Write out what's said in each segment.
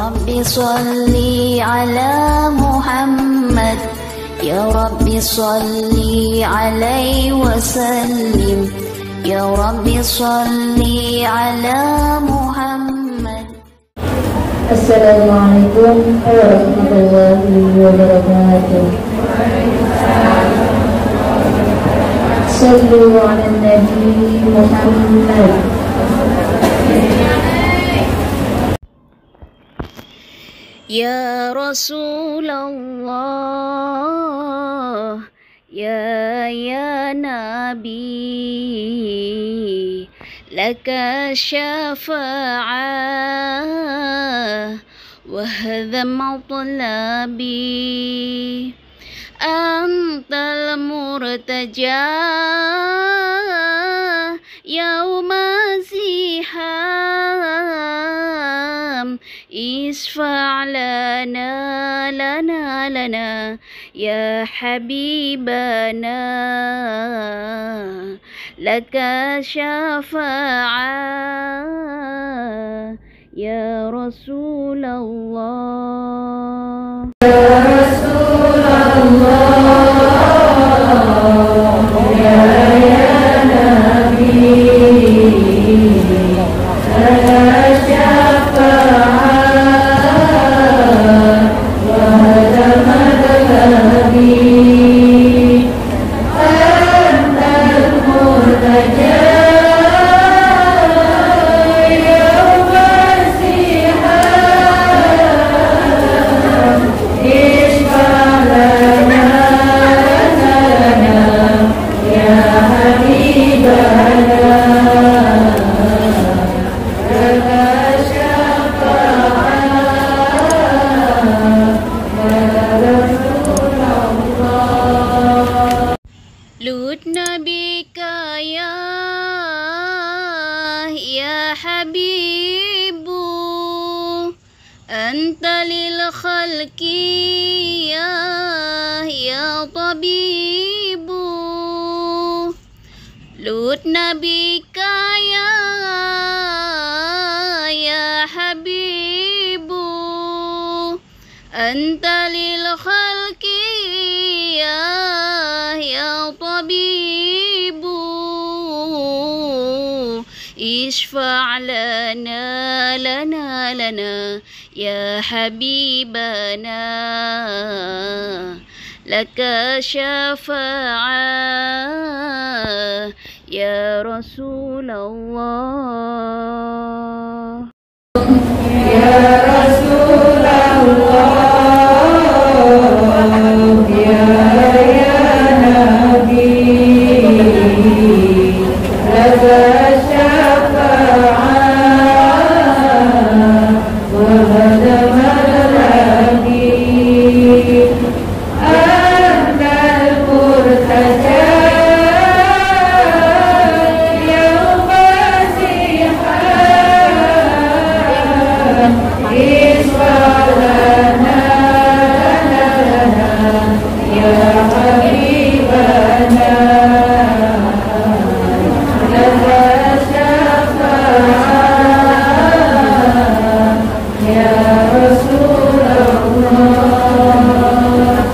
Rabbi salli ala Muhammad, Ya Rabbi salli alaihi wasallim, Ya Rabbi salli ala Muhammad. Assalamualaikum warahmatullahi wabarakatuh. Sallu ala Nabi Muhammad. Ya Rasulullah, ya Nabi, laka syafa'ah wa hadha matlabi, antal murtaja yauma ziham, isfa' lana ya habibana, laka syafa'ah ya Rasulullah. Ya Rasulullah, ya Nabi, laka syafa'ah wa hadha matlabi, antal murtaja yauma ziham, isfa' lana ya habibana, laka syafa'ah ya Rasulullah. Lut nabika ya habibu, anta lil khalqi ya tabibu. Lut nabika ya habibu, anta lil khalqi ya tabibu, isfa' lana ya habibana, laka syafa'ah ya Rasulullah. Ya Rasulullah, ya Nabi, laka syafa'ah wa hadha matlabi, antal murtaja yauma ziham, isfa' lana ya habibana, laka syafa'ah ya Rasulullah.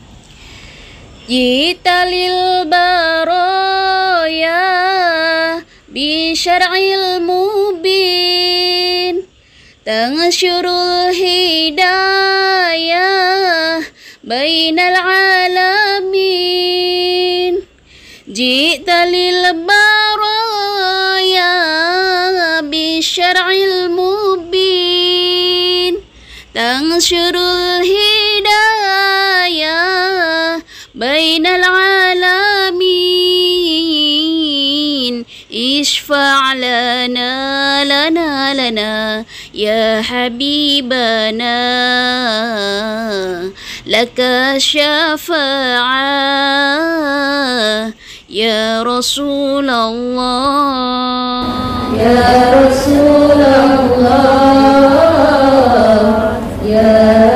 Jita lil baraya bi syar'il mubin, tansyurul hidayah bainal alamin. Jita lil baraya bi syar'il mubin, tansyurul hidayah bainal alamin. Isfa' lana ya habibana, laka syafa'ah ya Rasulullah. Ya Rasulullah, ya